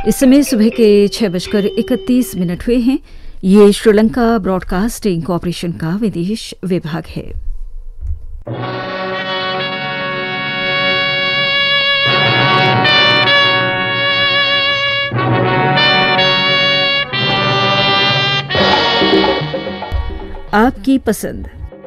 इस समय सुबह के 6:31 हुए हैं। ये श्रीलंका ब्रॉडकास्टिंग कॉरपोरेशन का विदेश विभाग है। आपकी पसंद।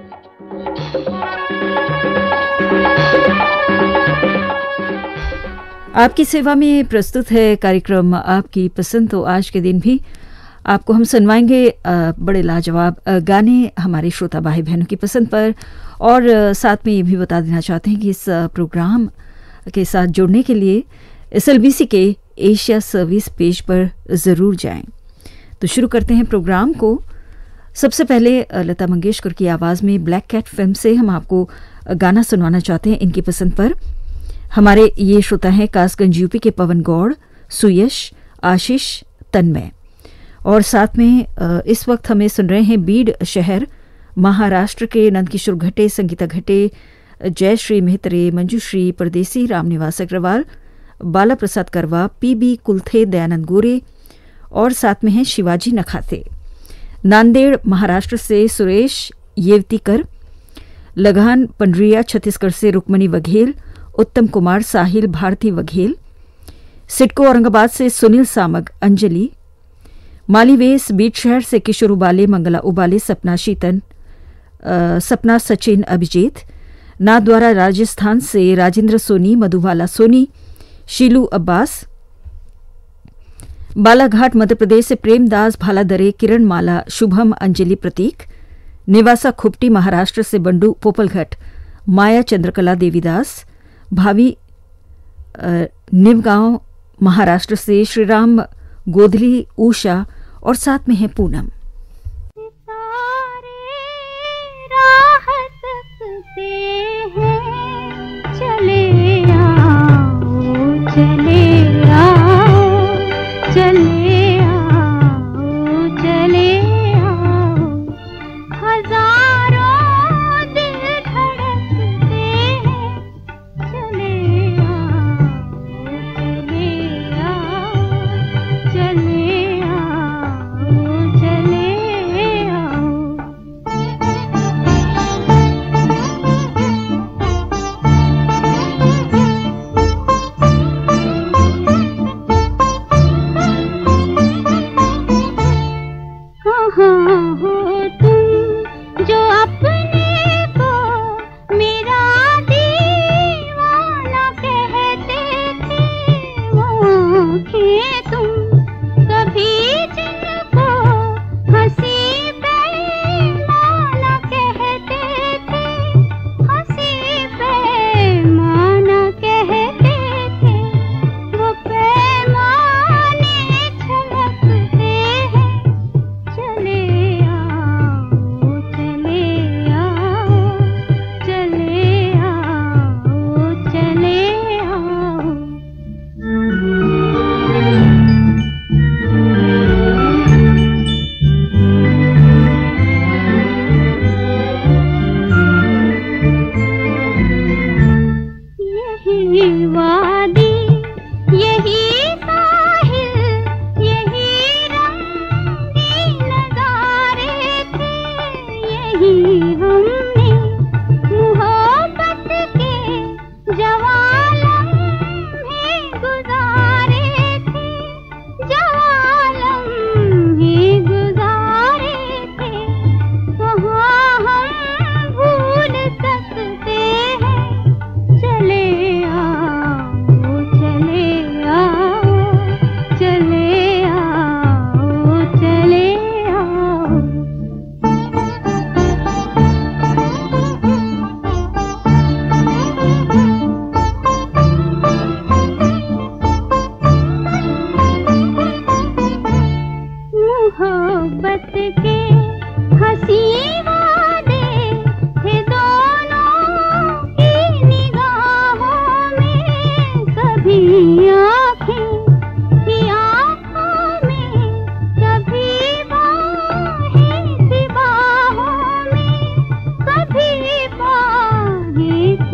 आपकी सेवा में प्रस्तुत है कार्यक्रम आपकी पसंद। तो आज के दिन भी आपको हम सुनवाएंगे बड़े लाजवाब गाने हमारे श्रोता भाई बहनों की पसंद पर। और साथ में ये भी बता देना चाहते हैं कि इस प्रोग्राम के साथ जुड़ने के लिए SLBC के एशिया सर्विस पेज पर ज़रूर जाएं। तो शुरू करते हैं प्रोग्राम को। सबसे पहले लता मंगेशकर की आवाज़ में ब्लैक कैट फिल्म से हम आपको गाना सुनवाना चाहते हैं इनकी पसंद पर। हमारे ये श्रोता हैं कासगंज यूपी के पवन गौड़, सुयश, आशीष, तन्मय। और साथ में इस वक्त हमें सुन रहे हैं बीड शहर महाराष्ट्र के नंदकिशोर घटे, संगीता घटे, जयश्री मेहतरे, मंजूश्री परदेसी, रामनिवास अग्रवाल, बाला प्रसाद करवा, PB कुलथे, दयानंद गोरे और साथ में हैं शिवाजी नखाते। नांदेड़ महाराष्ट्र से सुरेश येवतीकर, लगान पंडरिया छत्तीसगढ़ से रुक्मणी वघेल, उत्तम कुमार, साहिल, भारती वघेल, सिडको औरंगाबाद से सुनील सामग, अंजलि, मालीवेस बीट शहर से किशोर उबाले, मंगला उबाले, सपना शीतन, सपना सचिन अभिजीत, नाथद्वारा राजस्थान से राजेंद्र सोनी, मधुबाला सोनी, शीलू अब्बास, बालाघाट मध्य प्रदेश से प्रेमदास भालादरे, किरण माला, शुभम, अंजलि प्रतीक, निवासा खुपटी महाराष्ट्र से बंडू पोपलघट, माया चंद्रकला देवीदास, भावी निवगांव महाराष्ट्र से श्रीराम गोधली, उषा और साथ में है पूनम।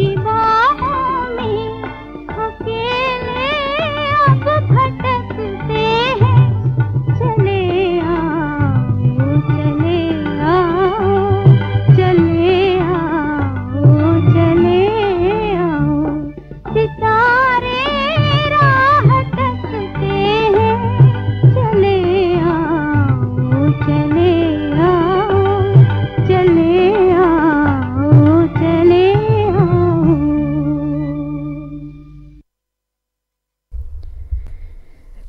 भटकते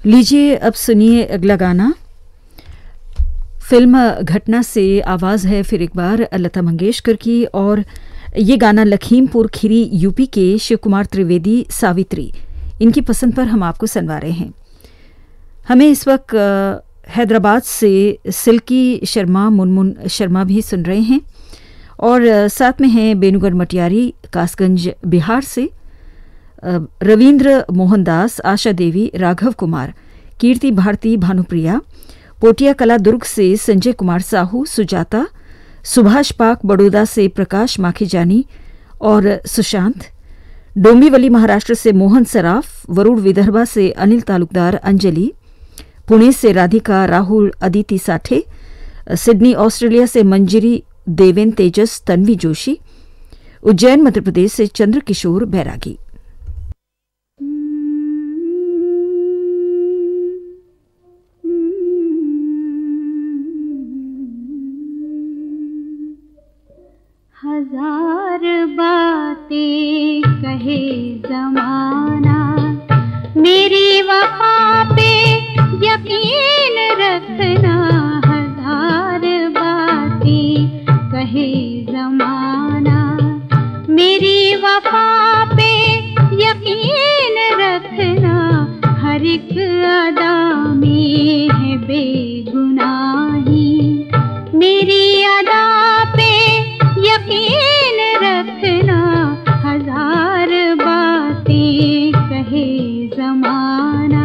लीजिए अब सुनिए अगला गाना। फिल्म घटना से आवाज़ है फिर एक बार लता मंगेशकर की, और ये गाना लखीमपुर खीरी यूपी के शिव कुमार त्रिवेदी सावित्री इनकी पसंद पर हम आपको सुनवा रहे हैं। हमें इस वक्त हैदराबाद से सिल्की शर्मा मुनमुन शर्मा भी सुन रहे हैं, और साथ में हैं बेनुगढ़ मटियारी कासगंज बिहार से रविंद्र मोहनदास, आशा देवी, राघव कुमार, कीर्ति भारती, भानुप्रिया, पोटिया कला दुर्ग से संजय कुमार साहू, सुजाता, सुभाष पाक बड़ौदा से प्रकाश माखीजानी और सुशांत, डोंबिवली महाराष्ट्र से मोहन सराफ, वरुण विदर्भा से अनिल तालुकदार, अंजलि, पुणे से राधिका, राहुल, अदिति साठे, सिडनी ऑस्ट्रेलिया से मंजरी, देवेन तेजस, तन्वी जोशी, उज्जैन मध्य प्रदेश से चंद्रकिशोर बैरागी। हजार बातें कहे जमाना, मेरी वफा पे यकीन रखना। हजार बातें कहे जमाना, मेरी वफा पे यकीन रखना। हर एक अदा में है बेगुनाही, मेरी अदा पे यकीन रखना। हजार बातें कहे जमाना।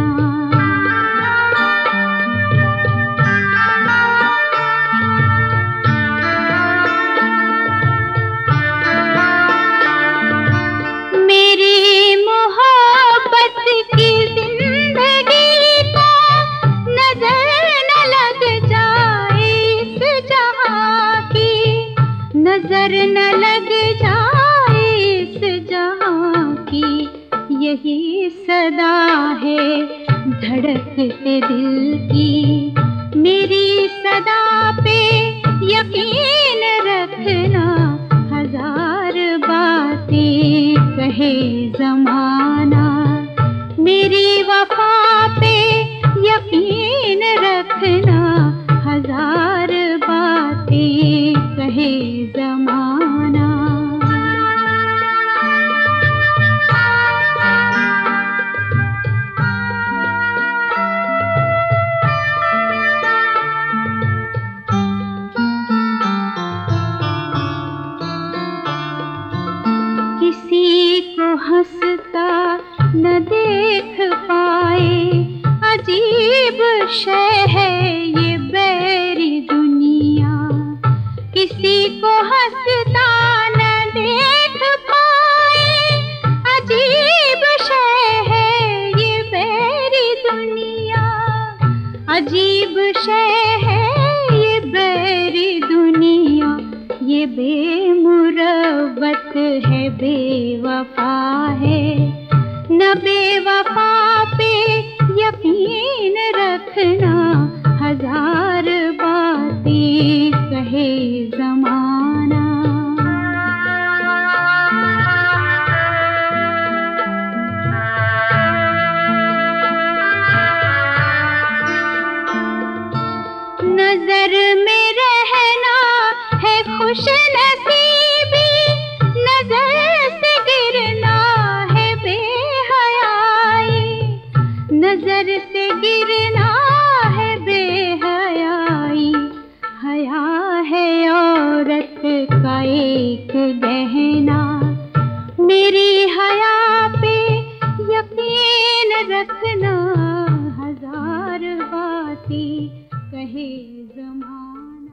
मेरी मोहब्बत की जिंदगी को नजर न लग जाए इस जहां की, नजर न लग जाए इस जहां की। यही सदा है धड़कते दिल की, मेरी सदा पे यकीन रखना। हजार बातें कहे जमाना, मेरी वफा पे यकीन रखना। हजार बातें कहे जमाना। किसी को हंसता न देख पाए, अजीब शय है ये बैरी दुनिया। किसी को हंसता न देख पाए, अजीब शय है ये बैरी दुनिया। अजीब शय है ये बैरी दुनिया। ये बेमुरवत है, बेवफा है, न बेवफा पे यकीन रखना। हजार बातें कहे जमाना। नजर में रहना है खुश नसीबी, नजर से गिरना है बेहयाई। नजर से गिरना है बेहयाई। हया है औरत का एक गहना, मेरी हया पे यकीन रखना। हजार बातें कहे जमाना।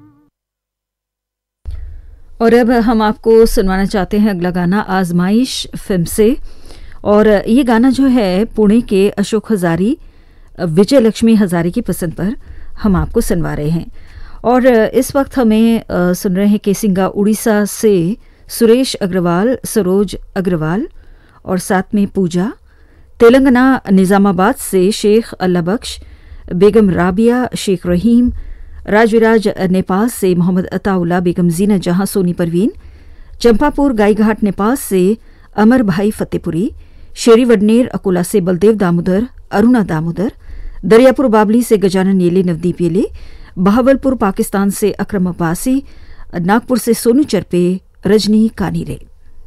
और अब हम आपको सुनवाना चाहते हैं अगला गाना आजमाइश फिल्म से, और ये गाना जो है पुणे के अशोक हजारी, विजय लक्ष्मी हजारी की पसंद पर हम आपको सुनवा रहे हैं। और इस वक्त हमें सुन रहे हैं केसिंगा उड़ीसा से सुरेश अग्रवाल, सरोज अग्रवाल और साथ में पूजा। तेलंगाना निजामाबाद से शेख अल्लाह बख्श, बेगम राबिया, शेख रहीम। राजविराज नेपाल से मोहम्मद अताउल्ला, बेगम जीना जहां, सोनी परवीन। चंपापुर गाईघाट नेपाल से अमर भाई फतेहपुरी। शेरी वडनेर अकोला से बलदेव दामोदर, अरुणा दामोदर। दरियापुर बाबली से गजानन येले, नवदीप येले, बहावलपुर पाकिस्तान से अकरम अब्बासी, नागपुर से सोनू चरपे, रजनी कानीरे।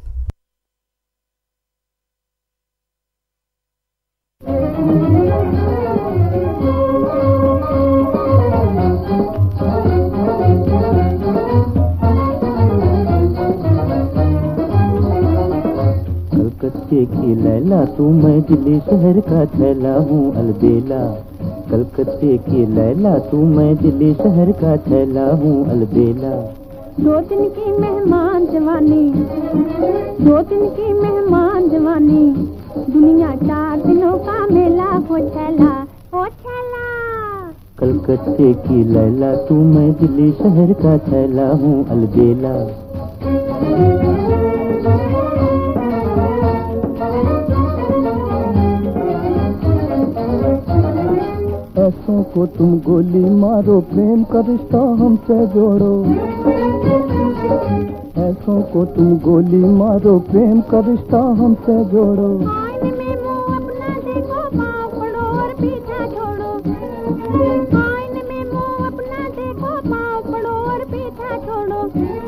कलकत्ते की लैला तू, मैं दिल्ली शहर का थैला हूँ अलबेला। कलकत्ते की लैला तू, मैं दिल्ली शहर का थैला हूँ अलबेला। 2 दिन की मेहमान जवानी, 2 दिन की मेहमान जवानी, दुनिया 4 दिनों का मेला हो छैला, हो छैला। कलकत्ते की लैला तू, मैं दिल्ली शहर का थैला हूँ अलबेला। ऐसों को तुम गोली मारो, प्रेम का रिश्ता हमसे जोड़ो। ऐसों को तुम गोली मारो, प्रेम का रिश्ता हमसे जोड़ो। आईने में मुंह अपना देखो, पाँव पड़ो और पीछा छोड़ो। आईने में मुंह अपना देखो, पाँव पड़ो और पीछा छोड़ो।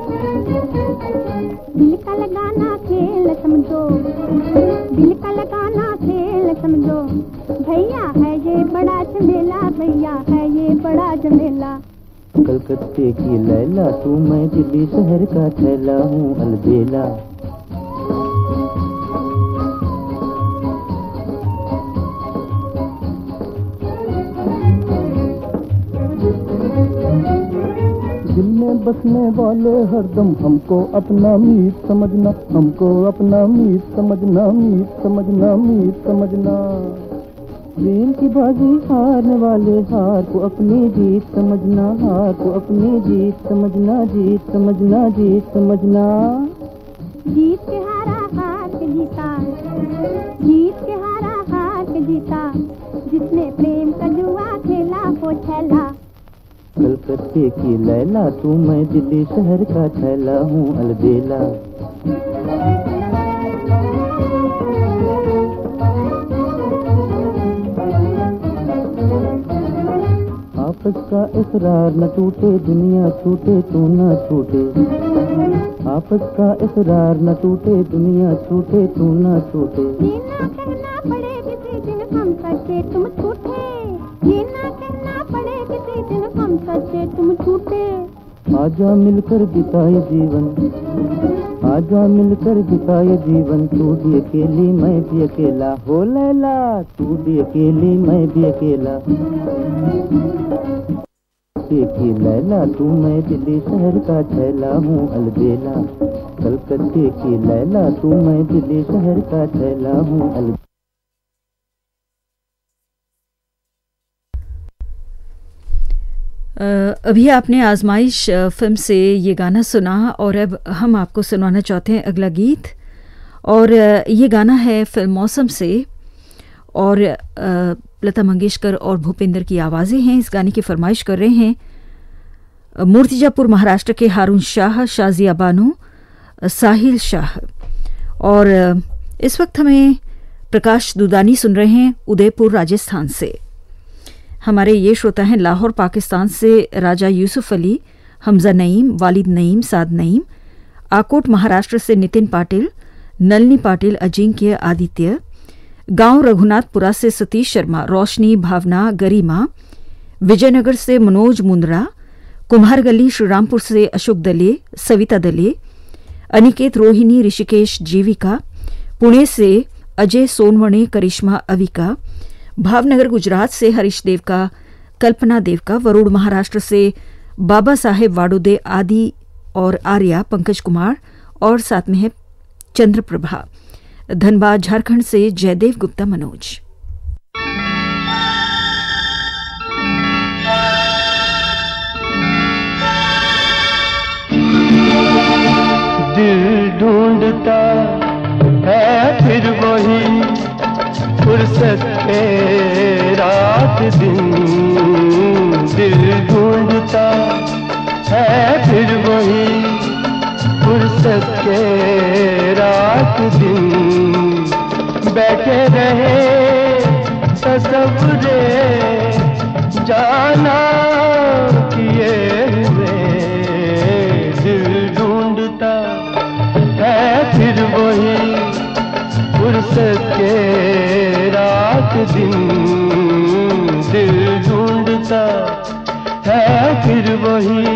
दिल का लगाना खेल समझो, दिल का लगाना खेल समझो। भैया है ये बड़ा झमेला, भैया है ये बड़ा झमेला। कलकत्ते की लैला तू, मैं दिल्ली शहर का थैला हूँ अलबेला। दिल में बसने वाले हरदम हमको अपना मीत समझना, हमको अपना मीत समझना, मीत समझना, मीत समझना। प्रेम की बाजी हारने वाले हार को अपनी जीत समझना, हार को अपनी जीत समझना, जीत समझना, जीत समझना। जीत के हारा हार के जीता, जीत के हारा हार के जीता, जिसने प्रेम का जुआ खेला वो छैला। कलकत्ते की लैला तू, मैं दिल्ली शहर का थैला हूँ अलबेला। आपस का इकरार न टूटे, दुनिया छूटे तू न छूटे। आपस का इकरार न टूटे, दुनिया छूटे तू न छूटे। ये ना कहना पड़े किसी दिन हम सच्चे तुम छूटे, ये ना कहना पड़े किसी दिन हम सच्चे तुम छूटे। आजा मिलकर बिताए जीवन, आजा मिलकर बिताए जीवन। तू भी अकेली मैं भी अकेला, हो लैला तू भी अकेली मैं भी अकेला। की लैला तू, मैं दिल्ली शहर का थैला हूँ अलबेला। कलकत्ते की लैला तू, मैं दिल्ली शहर का थैला हूँ अलबेला। अभी आपने आजमाइश फिल्म से ये गाना सुना और अब हम आपको सुनाना चाहते हैं अगला गीत। और ये गाना है फिल्म मौसम से और लता मंगेशकर और भूपेंद्र की आवाज़ें हैं। इस गाने की फरमाइश कर रहे हैं मूर्तिजापुर महाराष्ट्र के हारून शाह, शाजिया बानो, साहिल शाह। और इस वक्त हमें प्रकाश दुदानी सुन रहे हैं उदयपुर राजस्थान से। हमारे ये श्रोता हैं लाहौर पाकिस्तान से राजा यूसुफ अली, हमजा नईम, वालिद नईम, साद नईम। आकोट महाराष्ट्र से नितिन पाटिल, नलनी पाटिल, अजिंक्य, आदित्य। गांव रघुनाथपुरा से सतीश शर्मा, रोशनी, भावना, गरिमा। विजयनगर से मनोज मुंद्रा। कुम्हार गली श्रीरामपुर से अशोक दले, सविता दले। अनिकेत, रोहिणी, ऋषिकेश, जीविका। पुणे से अजय सोनवणे, करिश्मा, अविका। भावनगर गुजरात से हरीश देवका, कल्पना देवका। वरुण महाराष्ट्र से बाबा साहेब वाडोदे, आदि और आर्या, पंकज कुमार और साथ में है चंद्रप्रभा। धनबाद झारखंड से जयदेव गुप्ता, मनोज। दिल ढूंढता है फिर वही फुर्सत के रात दिन। दिल ढूंढता है फिर वही फुर्सत के रात दिन। बैठे रहे तसव्वुरे जाना किए हुए दिल ढूंढता है फिर वही फुर्सत के रात दिन दिल ढूंढता है फिर वही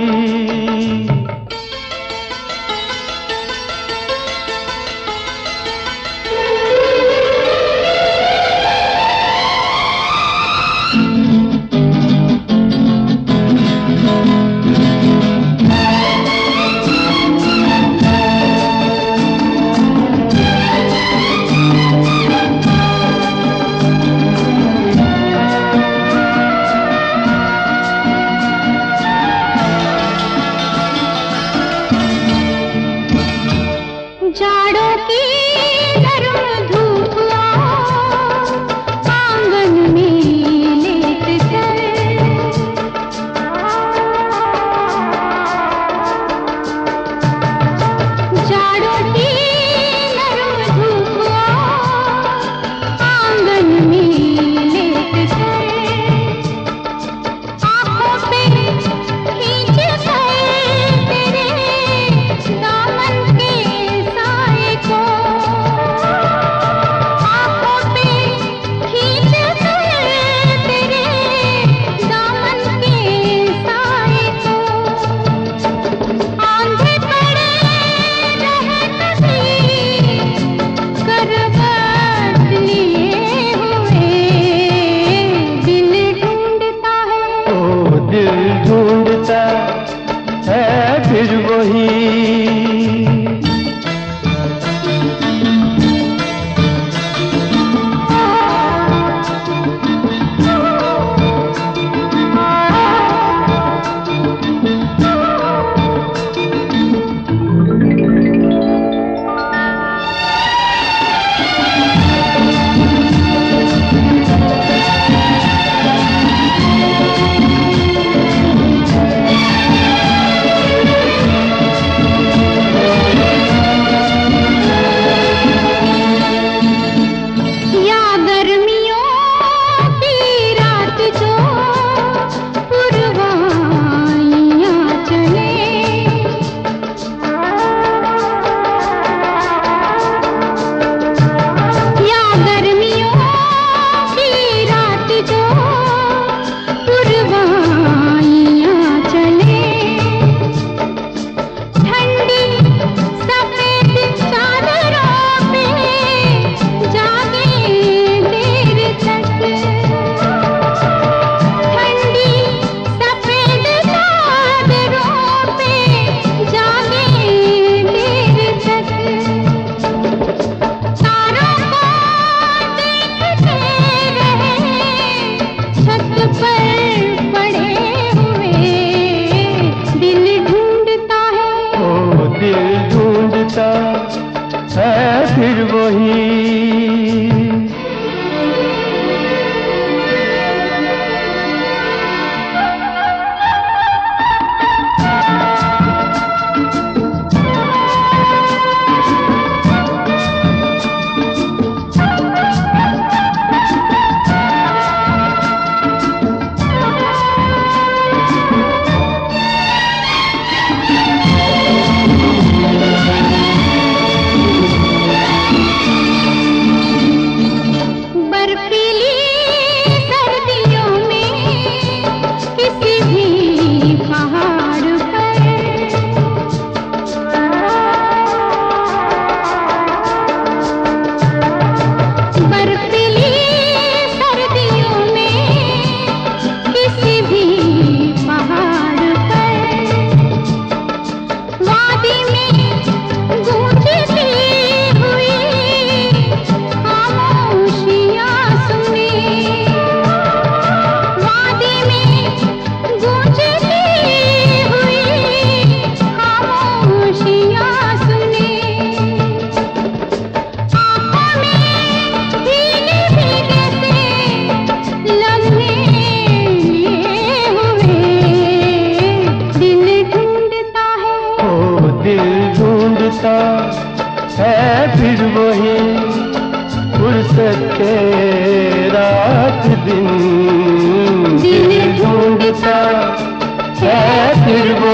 फुर्सत के रात दिन दिल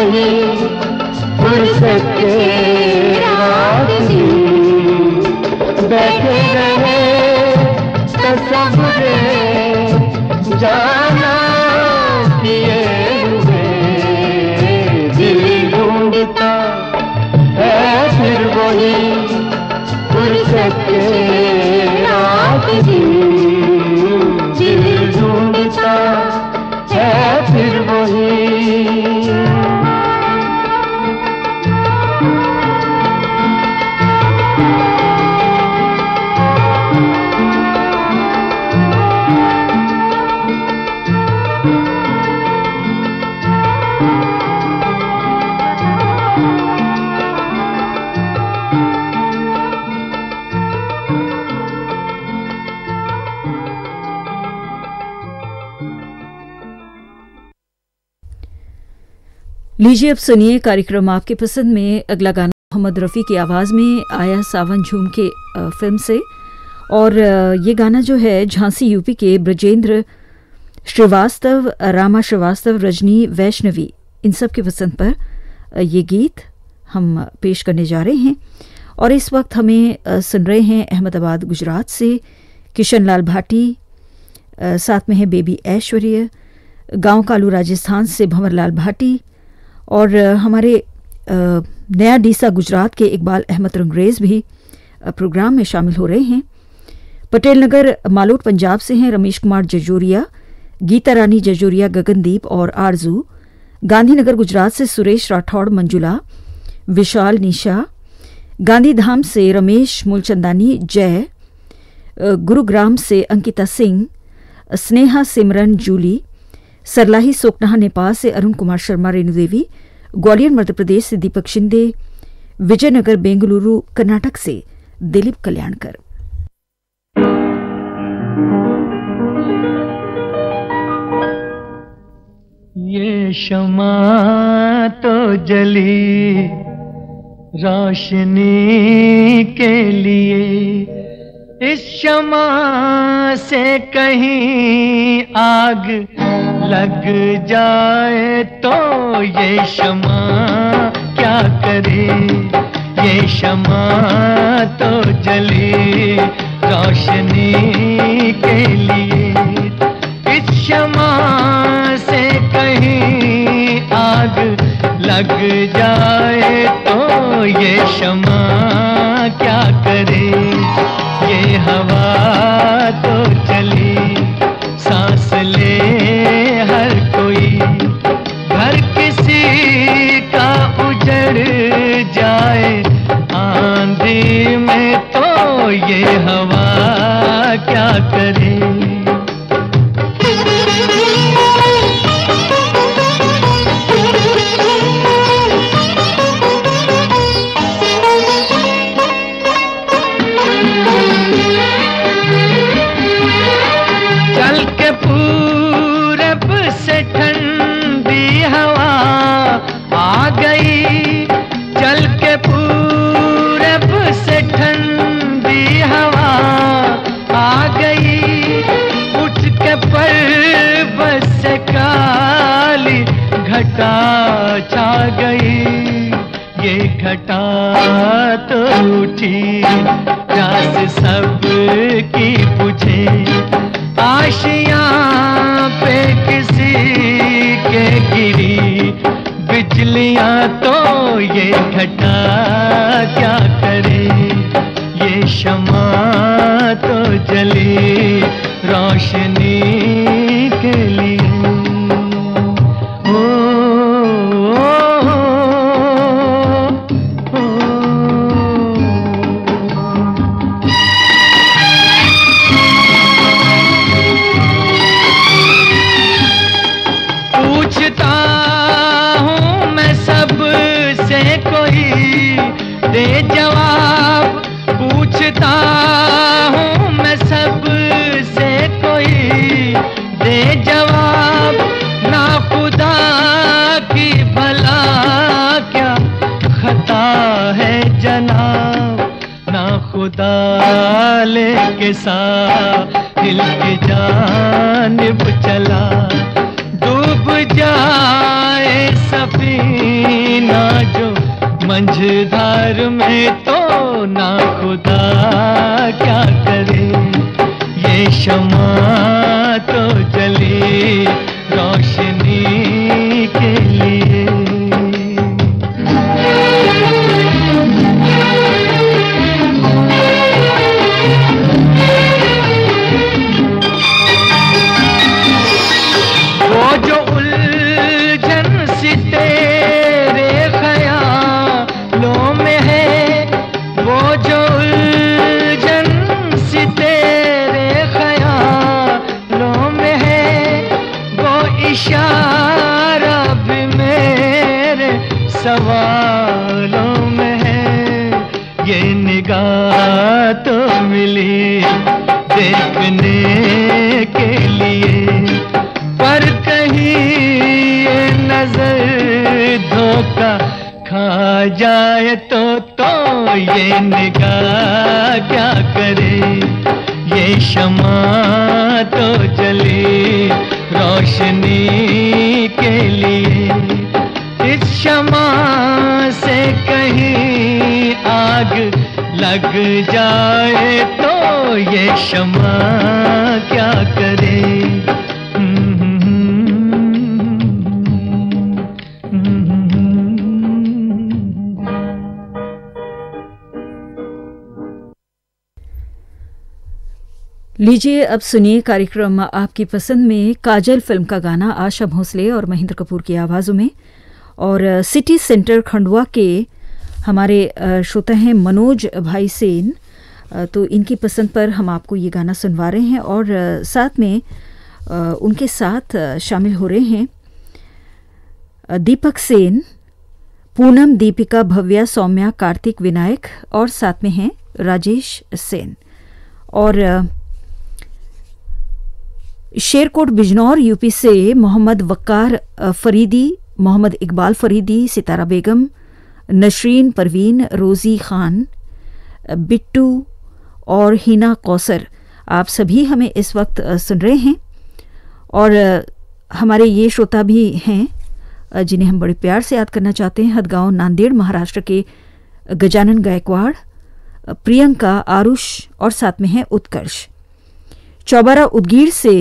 वही फुर्सत के रात दिन बैठे रहे तस्वीरे जाना किए हुए दिल ढूंढता है फिर वही फुर्सत के रात दिन दिल ढूंढता है फिर वही। लीजिए अब सुनिए कार्यक्रम आपके पसंद में अगला गाना मोहम्मद रफ़ी की आवाज़ में आया सावन झूम के फिल्म से। और ये गाना जो है झांसी यूपी के ब्रजेंद्र श्रीवास्तव, रामा श्रीवास्तव, रजनी वैष्णवी इन सब की पसंद पर ये गीत हम पेश करने जा रहे हैं। और इस वक्त हमें सुन रहे हैं अहमदाबाद गुजरात से किशन लाल भाटी, साथ में है बेबी ऐश्वर्य, गांव कालू राजस्थान से भंवर लाल भाटी, और हमारे नया डीसा गुजरात के इकबाल अहमद रंगरेज भी प्रोग्राम में शामिल हो रहे हैं। पटेल नगर मालोट पंजाब से हैं रमेश कुमार जजोरिया, गीता रानी जजोरिया, गगनदीप और आरजू। गांधीनगर गुजरात से सुरेश राठौड़, मंजुला, विशाल, निशा। गांधीधाम से रमेश मूलचंदानी, जय। गुरुग्राम से अंकिता सिंह, स्नेहा, सिमरन, जूली। सरलाही सोकनाहा नेपाल से अरुण कुमार शर्मा, रेणु देवी। ग्वालियर मध्य प्रदेश से दीपक शिंदे। विजयनगर बेंगलुरु कर्नाटक से दिलीप कल्याणकर। ये शमा तो जली रोशनी के लिए, इस शमा से कहीं आग लग जाए तो ये शमा क्या करे। ये शमा तो जली रोशनी के लिए, इस शमा से कहीं आग लग जाए तो ये शमा क्या करे। ये हवा तो चली सांस ले हर कोई, घर किसी का उजड़ जाए आंधी में तो ये हवा क्या करे। घटा छा गई, ये घटा तो उठी प्यास सब की बुझे। आशियां पे किसी के गिरी बिजलियां तो ये घटा क्या करे। ये शमा तो जली रोशनी के लिए। दे जवाब पूछता हूँ मैं सब से कोई दे जवाब। ना खुदा की भला क्या खता है जनाब, ना खुदा लेके साहिल की जानिब चला। डूब जाए सब सफीना जो मंझधार में, तो ना खुदा क्या करे। ये शमा तो जली रोशनी के लिए। वो जो उलझन सी तेरे ख्यालों में है, वो जो उलझन सी तेरे ख्यालों में है, वो इशारा भी मेरे सवालों में है। ये निगाह तो मिली देखने के लिए, पर कहीं ये नजर धोखा खा जाए तो ये निगाह क्या करे। ये शमा तो जली रोशनी के लिए। इस शमा से कहीं आग लग जाए तो ये शमा क्या करे। लीजिए अब सुनिए कार्यक्रम आपकी पसंद में काजल फिल्म का गाना आशा भोसले और महेंद्र कपूर की आवाज़ों में। और सिटी सेंटर खंडवा के हमारे श्रोता हैं मनोज भाई सेन, तो इनकी पसंद पर हम आपको ये गाना सुनवा रहे हैं। और साथ में उनके साथ शामिल हो रहे हैं दीपक सेन, पूनम, दीपिका, भव्या, सौम्या, कार्तिक, विनायक और साथ में हैं राजेश सेन। और शेरकोट बिजनौर यूपी से मोहम्मद वक्कार फरीदी, मोहम्मद इकबाल फरीदी, सितारा बेगम, नशरीन परवीन, रोज़ी खान, बिट्टू और हिना कौसर, आप सभी हमें इस वक्त सुन रहे हैं। और हमारे ये श्रोता भी हैं जिन्हें हम बड़े प्यार से याद करना चाहते हैं। हदगांव नांदेड़ महाराष्ट्र के गजानन गायकवाड़, प्रियंका, आरुष और साथ में है उत्कर्ष। चौबारा उदगीर से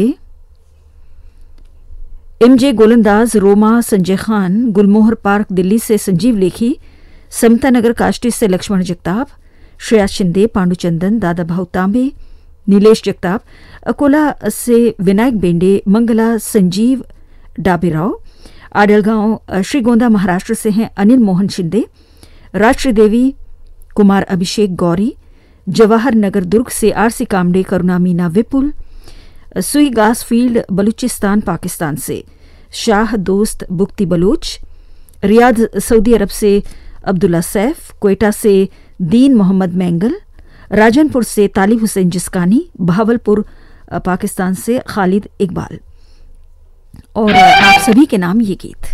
एमजे गोलंदाज, रोमा, संजय खान, गुलमोहर पार्क दिल्ली से संजीव लेखी, समता नगर काष्टी से लक्ष्मण जगताप, श्रेया शिंदे, पांडुचंदन, दादा भाऊ तांबे, नीलेश जगताप, अकोला से विनायक बेंडे, मंगला, संजीव डाबेराव, आडलगांव श्रीगोंदा महाराष्ट्र से हैं अनिल मोहन शिंदे, राष्ट्री देवी, कुमार अभिषेक गौरी, जवाहर नगर दुर्ग से आरसी कामडे, करुणा मीना विपुल, सुई गास फील्ड बलूचिस्तान पाकिस्तान से Shah Dost Bukhti Baloch, Riyadh Saudi Arabia से अब्दुल्ला सैफ, क्वेटा से दीन मोहम्मद मैंगल, राजनपुर से तालिब हुसैन जिस्कानी, बहावलपुर पाकिस्तान से खालिद इकबाल। और आप सभी के नाम ये गीत।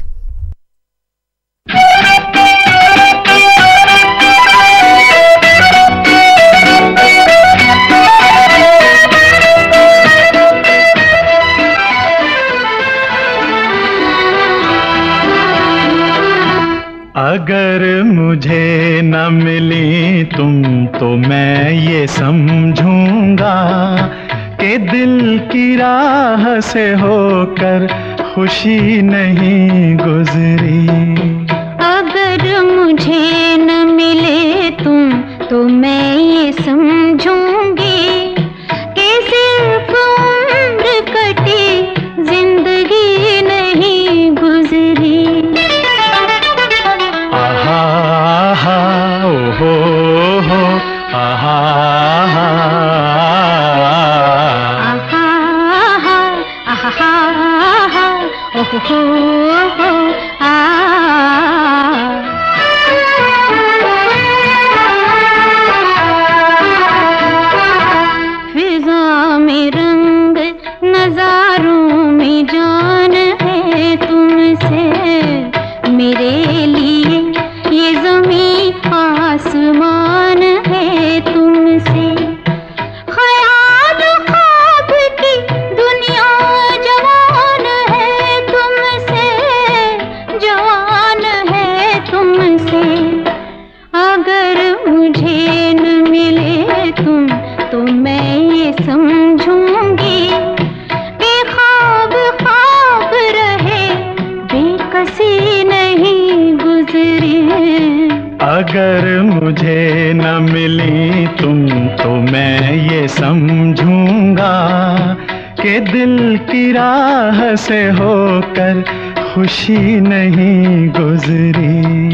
अगर मुझे न मिली तुम तो मैं ये समझूंगा कि दिल की राह से होकर खुशी नहीं गुजरी। अगर मुझे न मिले तुम तो मैं ये समझूंगी कि सिर्फ उम्र कटी जिंदगी नहीं गुजरी। फिजा में रंग नजारों में जान है तुमसे, मेरे लिए ये ज़मीं आसमान है तुमसे। ख्याल ख्वाब की दुनिया जवान है तुमसे, अगर मुझे न मिली तुम तो मैं ये समझूंगा कि दिल की राह से होकर खुशी नहीं गुजरी।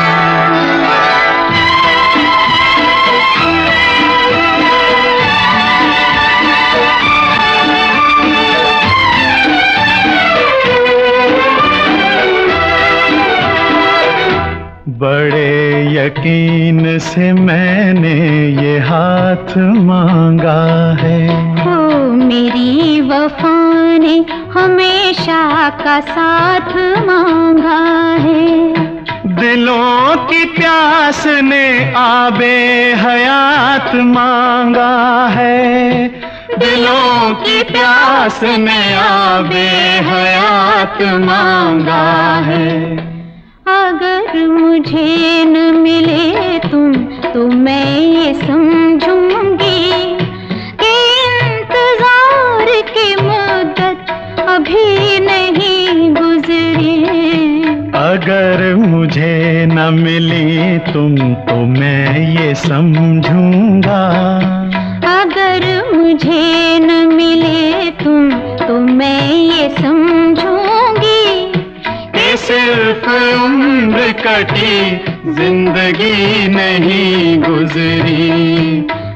बड़े यकीन से मैंने ये हाथ मांगा है। हो मेरी वफा ने हमेशा का साथ मांगा है। दिलों की प्यास ने आबे हयात मांगा है। दिलों की प्यास ने आबे हयात मांगा है। अगर मुझे न मिले तुम तो मैं ये समझूंगी कि इंतजार की मुद्दत अभी नहीं गुजरी। अगर मुझे न मिली तुम तो मैं ये समझूंगा। अगर मुझे न मिले तुम तो मैं ये समझूंगी सिर्फ उम्र कटी जिंदगी नहीं गुजरी।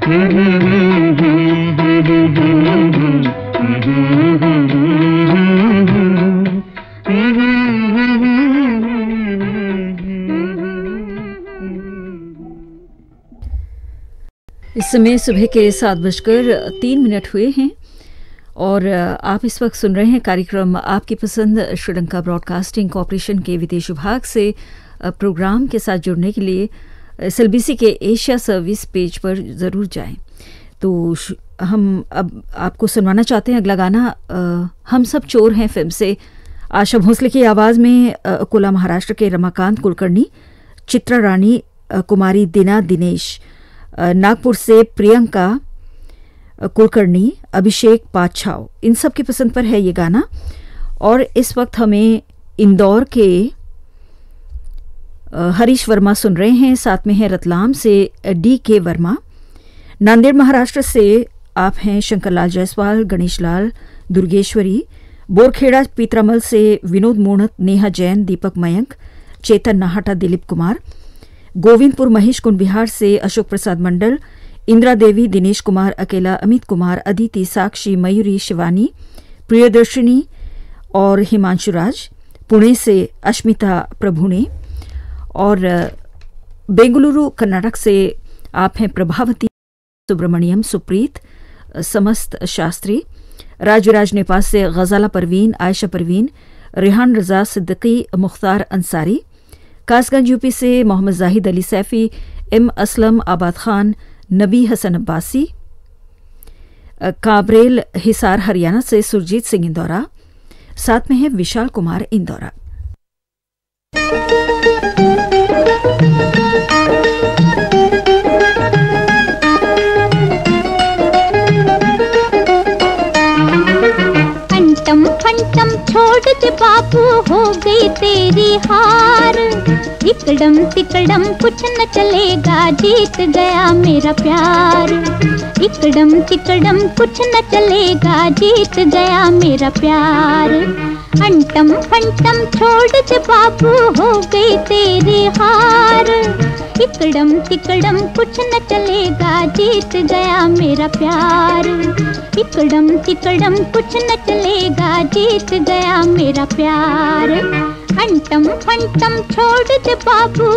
इस समय सुबह के 7:03 हुए हैं और आप इस वक्त सुन रहे हैं कार्यक्रम आपकी पसंद श्रीलंका ब्रॉडकास्टिंग कॉरपोरेशन के विदेश विभाग से। प्रोग्राम के साथ जुड़ने के लिए SLBC के एशिया सर्विस पेज पर ज़रूर जाएं। तो हम अब आपको सुनवाना चाहते हैं अगला गाना हम सब चोर हैं फिल्म से। आशा भोसले की आवाज़ में अकोला महाराष्ट्र के रमाकांत कुलकर्णी, चित्रा रानी, कुमारी दिना दिनेश, नागपुर से प्रियंका कुलकर्णी, अभिषेक पाछाव, इन सब की पसंद पर है ये गाना। और इस वक्त हमें इंदौर के हरीश वर्मा सुन रहे हैं, साथ में है रतलाम से DK वर्मा, नांदेड़ महाराष्ट्र से आप हैं शंकरलाल जायसवाल, गणेश लाल, दुर्गेश्वरी, बोरखेड़ा पीतरामल से विनोद मूणत, नेहा जैन, दीपक मयंक, चेतन नाहटा, दिलीप कुमार, गोविंदपुर महेश कुंड बिहार से अशोक प्रसाद मंडल, इंदिरा देवी, दिनेश कुमार, अकेला, अमित कुमार, अदिति, साक्षी, मयूरी, शिवानी, प्रियदर्शिनी और हिमांशु राज, पुणे से अश्मिता प्रभुने और बेंगलुरु कर्नाटक से आप हैं प्रभावती, सुब्रमण्यम, सुप्रीत, समस्त शास्त्री, राजविराज नेपाल से गजाला परवीन, आयशा परवीन, रेहान रजा सिद्दीकी, मुख्तार अंसारी, कासगंज यूपी से मोहम्मद जाहिद अली सैफी, M असलम, आबाद खान, नबी हसन अब्बासी, काबरेल हिसार हरियाणा से सुरजीत सिंह इंदौरा, साथ में है विशाल कुमार इंदौरा। फंटम फंटम छोड़ दे बाबू, हो गई तेरी हार। इकड़म तिकड़म कुछ न चलेगा, जीत गया मेरा प्यार। इकड़म तिकड़म कुछ न चलेगा, जीत गया मेरा प्यार। अंटम फंटम छोड़ दे बाबू, हो गई तेरी हार। इकड़म तिकड़म कुछ न चलेगा, जीत गया मेरा प्यार। इकड़म तिकड़म कुछ न चलेगा, जीत गया मेरा प्यार। अंटम फंटम छोड़ दे बाबू।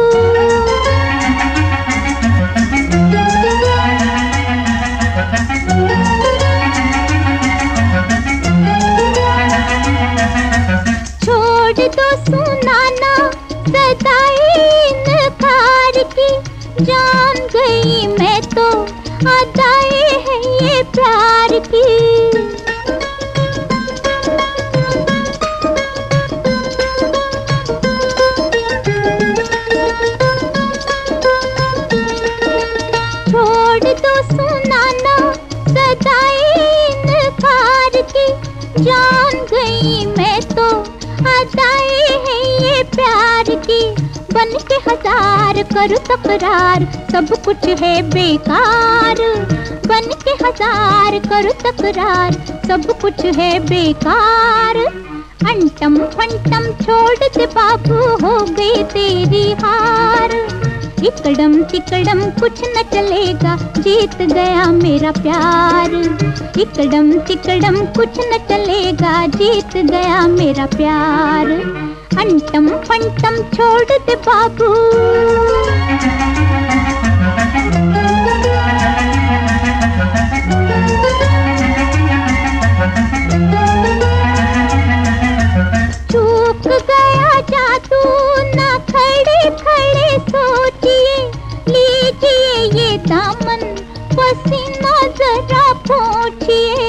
छोड़ दो सुनाना सदाई इनकार की, जान गई मैं तो अदाई है ये प्यार की। छोड़ दो सुनाना सदाई इनकार की, जान गई मैं तो अदाई है ये प्यार की। बन के हजार करूं तकरार, सब कुछ है बेकार। बन के हजार करूं तकरार, सब कुछ है बेकार। अंटम फंटम छोड़ दे बाबू, हो गई तेरी हार। इकड़म तिकड़म कुछ न चलेगा, जीत गया मेरा प्यार। इकड़म तिकड़म कुछ न चलेगा, जीत गया मेरा प्यार। अंटम फंटम छोड़ दे बाबू। चूक गया जादू, ना खड़े खड़े सोचिए। लीजिए ये दामन, पसीना जरा पोंछिए।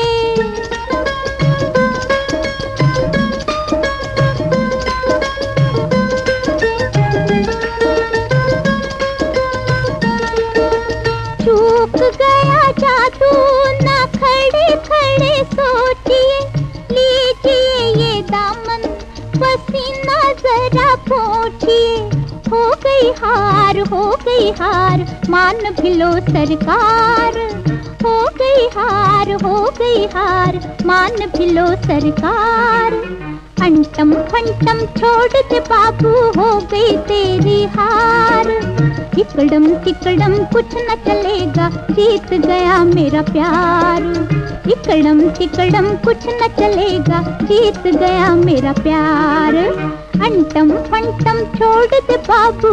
चूक गया जादू, ना खड़े खड़े सोचिए। लीजिए ये दामन, पसीना जरा पोंछिए। हो गई हार, मान भी लो सरकार। हो गई हार, मान भी लो सरकार। अंटम फंटम छोड़ दे बाबू, हो गई तेरी हार। इकड़म तिकड़म कुछ न चलेगा, जीत गया मेरा प्यार। इकड़म तिकड़म कुछ न चलेगा, जीत गया मेरा प्यार। अंटम फंटम छोड़ दे बाबू।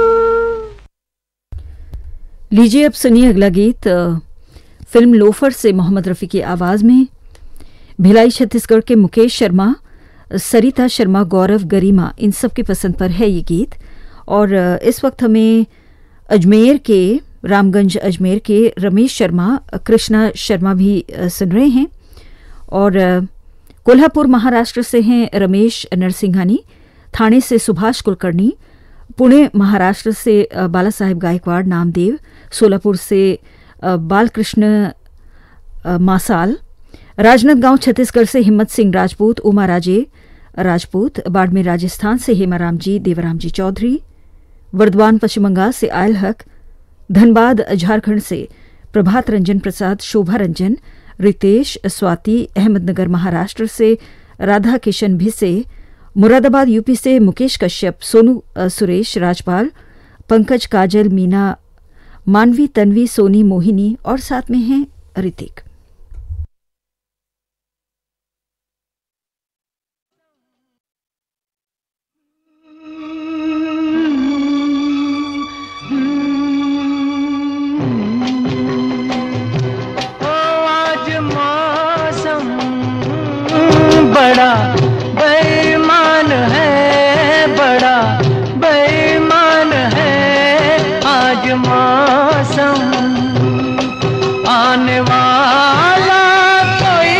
लीजिए अब सुनिए अगला गीत फिल्म लोफर से मोहम्मद रफ़ी की आवाज़ में। भिलाई छत्तीसगढ़ के मुकेश शर्मा, सरिता शर्मा, गौरव, गरिमा, इन सब की पसंद पर है ये गीत। और इस वक्त हमें अजमेर के, रामगंज अजमेर के रमेश शर्मा, कृष्णा शर्मा भी सुन रहे हैं। और कोल्हापुर महाराष्ट्र से हैं रमेश नरसिंघानी, ठाणे से सुभाष कुलकर्णी, पुणे महाराष्ट्र से बाला साहेब गायकवाड़ नामदेव, सोलापुर से बालकृष्ण मासाल, राजनांदगांव छत्तीसगढ़ से हिम्मत सिंह राजपूत, उमा राजे राजपूत, बाड़मेर राजस्थान से हेमाराम जी देवराम जी चौधरी, वर्धमान पश्चिम बंगाल से आयल हक, धनबाद झारखंड से प्रभात रंजन प्रसाद, शोभा रंजन, रितेश, स्वाति, अहमदनगर महाराष्ट्र से राधा किशन भिसे, मुरादाबाद यूपी से मुकेश कश्यप, सोनू सुरेश, राजपाल, पंकज, काजल, मीना, मानवी, तन्वी, सोनी, मोहिनी और साथ में हैं ऋतिक। बड़ा बेईमान है, बड़ा बेईमान है आज मौसम। आने वाला कोई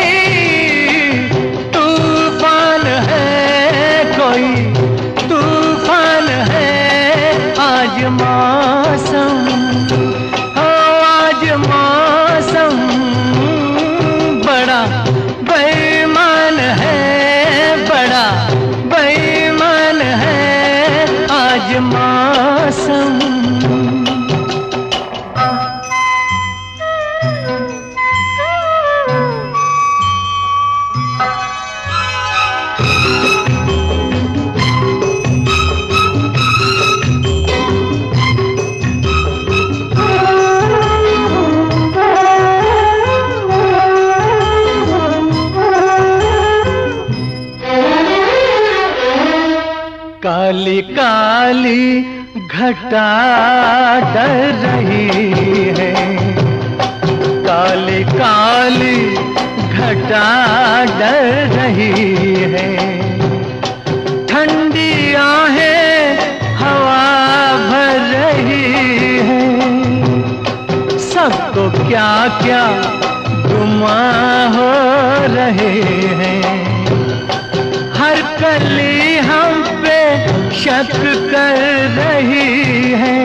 तूफान है, कोई तूफान है आज मौसम। हो आज मौसम बड़ा बेईमान है, बड़ा बेईमान है आज मौसम। काली काली घटा डर रही है, काली काली घटा डर रही है। ठंडी आहें हवा भर रही है, सबको क्या क्या गुमा हो रहे हैं। हर कली हम पे शक कर रही है,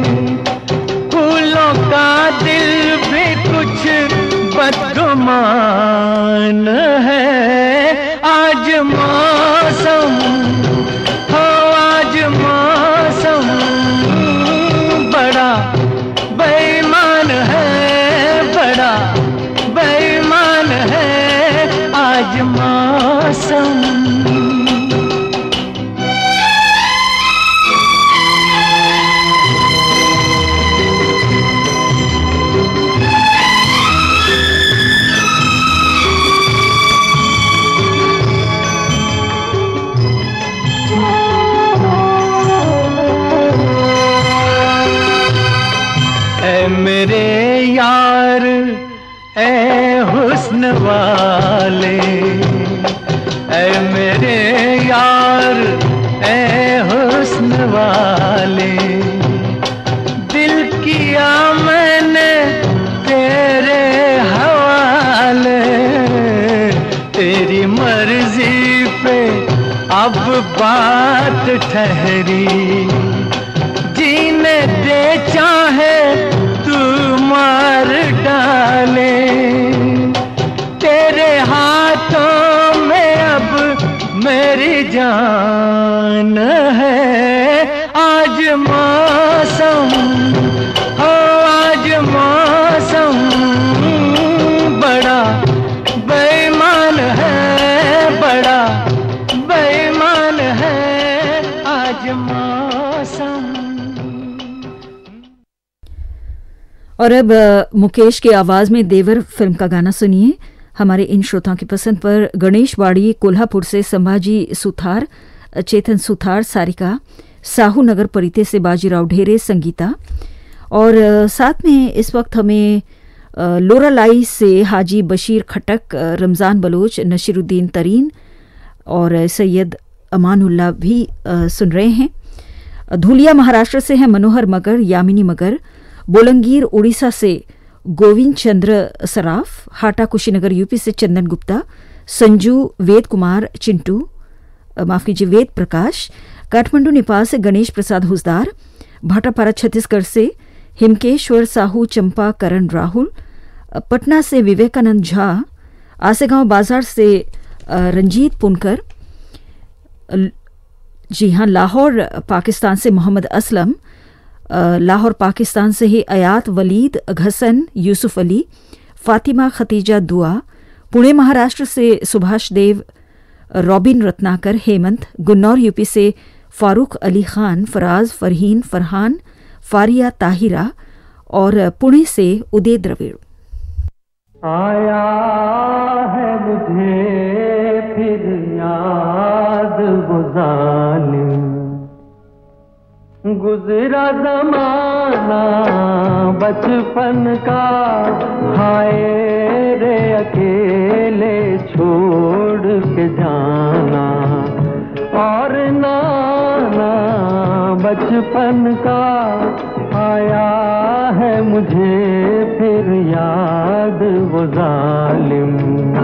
फूलों का दिल भी कुछ बदगुमान है। आज मौसम हो, आज मौसम वाले, ऐ मेरे यार ऐ हुस्न वाले, दिल किया मैंने तेरे हवाले, तेरी मर्जी पे अब बात ठहरी, जीने दे चाहे तू मार डाले, तेरे हाथों में अब मेरी जान है। आज मौसम हो आज मौसम बड़ा बेईमान है, बड़ा बेईमान है आज मौसम। और अब मुकेश की आवाज में देवर फिल्म का गाना सुनिए। हमारे इन श्रोताओं की पसंद पर गणेश बाड़ी कोल्हापुर से संभाजी सुथार, चेतन सुथार, सारिका साहू नगर परिते से बाजीराव ढेरे, संगीता, और साथ में इस वक्त हमें लोरालाई से हाजी बशीर खटक, रमज़ान बलोच, नशीरुद्दीन तरीन और सैयद अमानुल्लाह भी सुन रहे हैं। धूलिया महाराष्ट्र से हैं मनोहर मगर, यामिनी मगर, बोलंगीर उड़ीसा से गोविंद चंद्र सराफ, हाटा कुशीनगर यूपी से चंदन गुप्ता, संजू, वेद कुमार, चिंटू, माफ कीजिए वेद प्रकाश, काठमांडू नेपाल से गणेश प्रसाद हुसदार, भाटापारा छत्तीसगढ़ से हिमकेश्वर साहू, चंपा करण राहुल, पटना से विवेकानंद झा, आसेगांव बाजार से रंजीत पुनकर, जी हाँ लाहौर पाकिस्तान से मोहम्मद असलम, लाहौर पाकिस्तान से ही अयात वलीद, घसन, यूसुफ अली, फातिमा खतीजा दुआ, पुणे महाराष्ट्र से सुभाष देव, रॉबिन रत्नाकर, हेमंत, गुन्नौर यूपी से फारूक अली खान, फराज, फरहीन, फरहान, फारिया ताहिरा और पुणे से उदय द्रविड़। आया है मुझे फिर याद वो जालिम, गुजरा जमाना बचपन का, हाय रे अकेले छोड़ के जाना, और नाना बचपन का आया है मुझे फिर याद वो जालिम।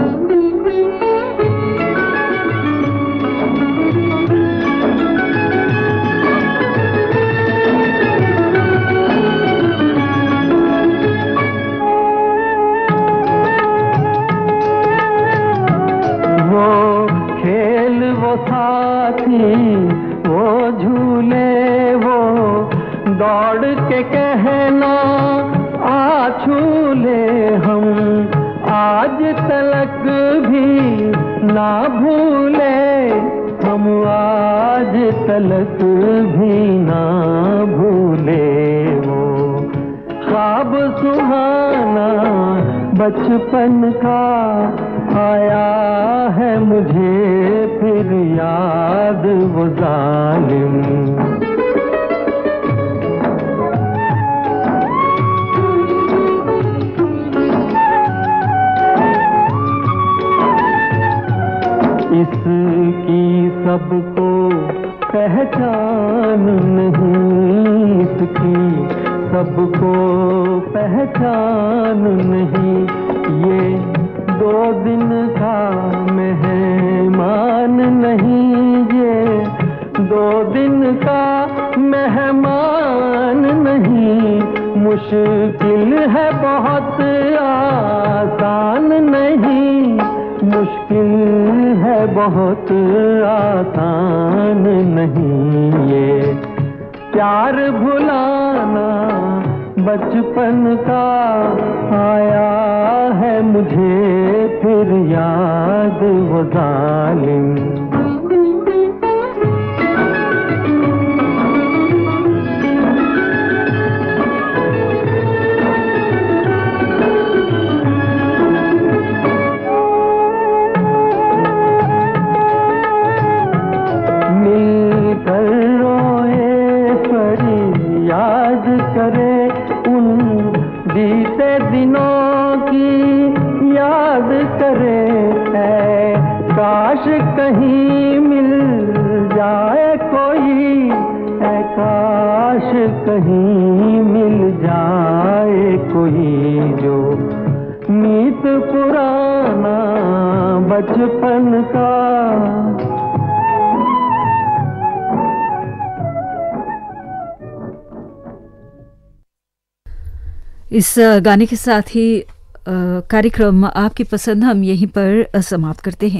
वो झूले वो दौड़ के कहना आ छूले, हम आज तलक भी ना भूले, हम आज तलक भी ना भूले, वो ख्वाब सुहाना बचपन का आया है मुझे फिर याद वो जालिम। इसकी सबको पहचान नहीं, इसकी सबको पहचान नहीं, ये 2 दिन का मेहमान नहीं, ये 2 दिन का मेहमान नहीं, मुश्किल है बहुत आसान नहीं, मुश्किल है बहुत आसान नहीं, ये प्यार भुलाना बचपन का आया है मुझे फिर याद वो जालिम। मिलकर रोए फरियाद करे उन बीते दिनों की याद करे, कहीं मिल जाए कोई, ऐ काश कहीं मिल जाए कोई, जो मीत पुराना बचपन का। इस गाने के साथ ही कार्यक्रम आपकी पसंद हम यहीं पर समाप्त करते हैं।